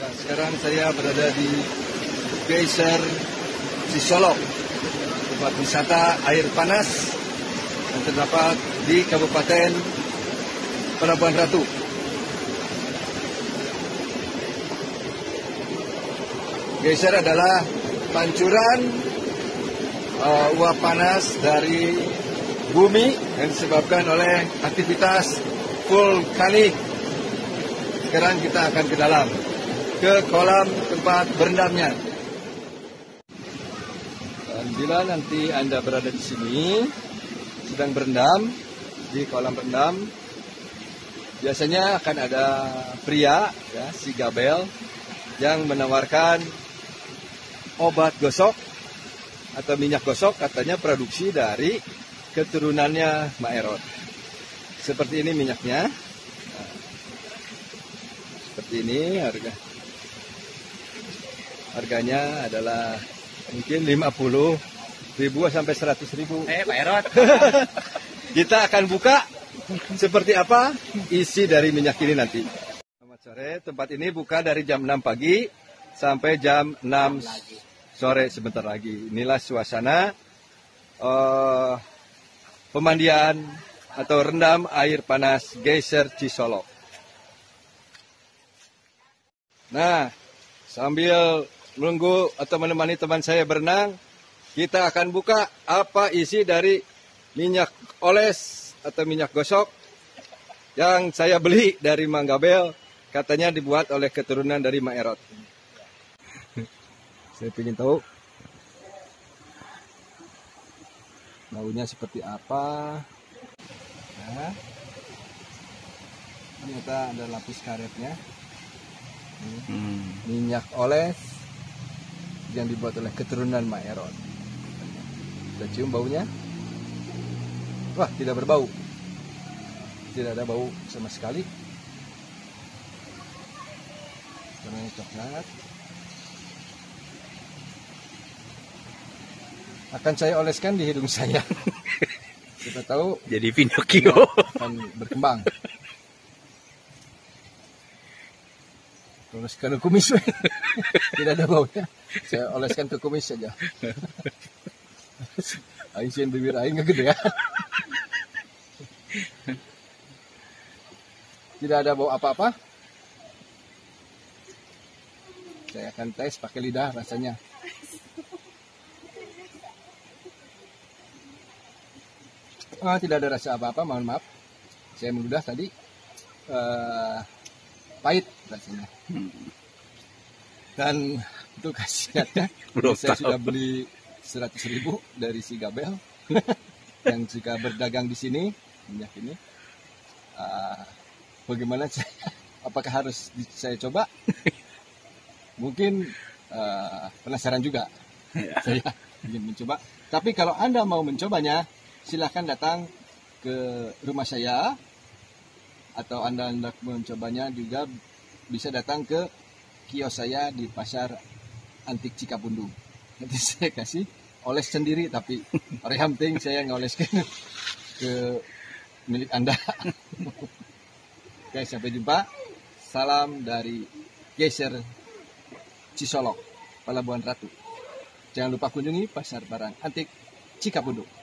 Nah, sekarang saya berada di Geyser Cisolok, tempat wisata air panas yang terdapat di Kabupaten Pelabuhan Ratu. Geyser adalah pancuran uap panas dari bumi yang disebabkan oleh aktivitas vulkanik. Sekarang kita akan ke dalam, ke kolam tempat berendamnya. Dan bila nanti Anda berada di sini, sedang berendam di kolam berendam, biasanya akan ada pria, ya, si Gabel, yang menawarkan obat gosok atau minyak gosok, katanya produksi dari keturunannya Maerot. Seperti ini minyaknya. Nah, seperti ini harganya adalah mungkin 50.000 sampai 100.000. Maerot. Kita akan buka seperti apa isi dari minyak ini nanti. Selamat sore, tempat ini buka dari jam 6 pagi sampai jam 6 sore sebentar lagi. Inilah suasana pemandian atau rendam air panas Geyser Cisolok. Nah, sambil menunggu atau menemani teman saya berenang, kita akan buka apa isi dari minyak oles atau minyak gosok yang saya beli dari Mang Gabel, katanya dibuat oleh keturunan dari Maerot. Saya ingin tahu baunya seperti apa. Nah, ternyata ada lapis karetnya. Minyak oles yang dibuat oleh keturunan Maerot. Kita cium baunya. Wah, tidak berbau. Tidak ada bau sama sekali. Warnanya coklat. Akan saya oleskan di hidung saya. Kita tahu Jadi Pinocchio akan berkembang. Oleskan ke kumis. Tidak ada baunya. Saya oleskan ke kumis saja. Aing sieun bibir aing gedean. Tidak ada bau apa-apa. Saya akan tes pakai lidah rasanya. Tidak ada rasa apa-apa, mohon maaf. Saya meludah tadi. Pahit rasanya. Dan untuk khasiatnya, saya sudah beli 100.000 dari si Gabel yang jika berdagang di sini minyak ini. Bagaimana saya? Apakah harus saya coba? Mungkin penasaran juga. Saya ingin mencoba. Tapi kalau Anda mau mencobanya, silahkan datang ke rumah saya. Atau Anda hendak mencobanya juga bisa datang ke kios saya di Pasar Antik Cikapundung. Nanti saya kasih oles sendiri, tapi orang penting saya ngoleskan ke milik Anda. Oke, sampai jumpa. Salam dari Geyser Cisolok, Pelabuhan Ratu. Jangan lupa kunjungi Pasar Barang Antik Cikapundung.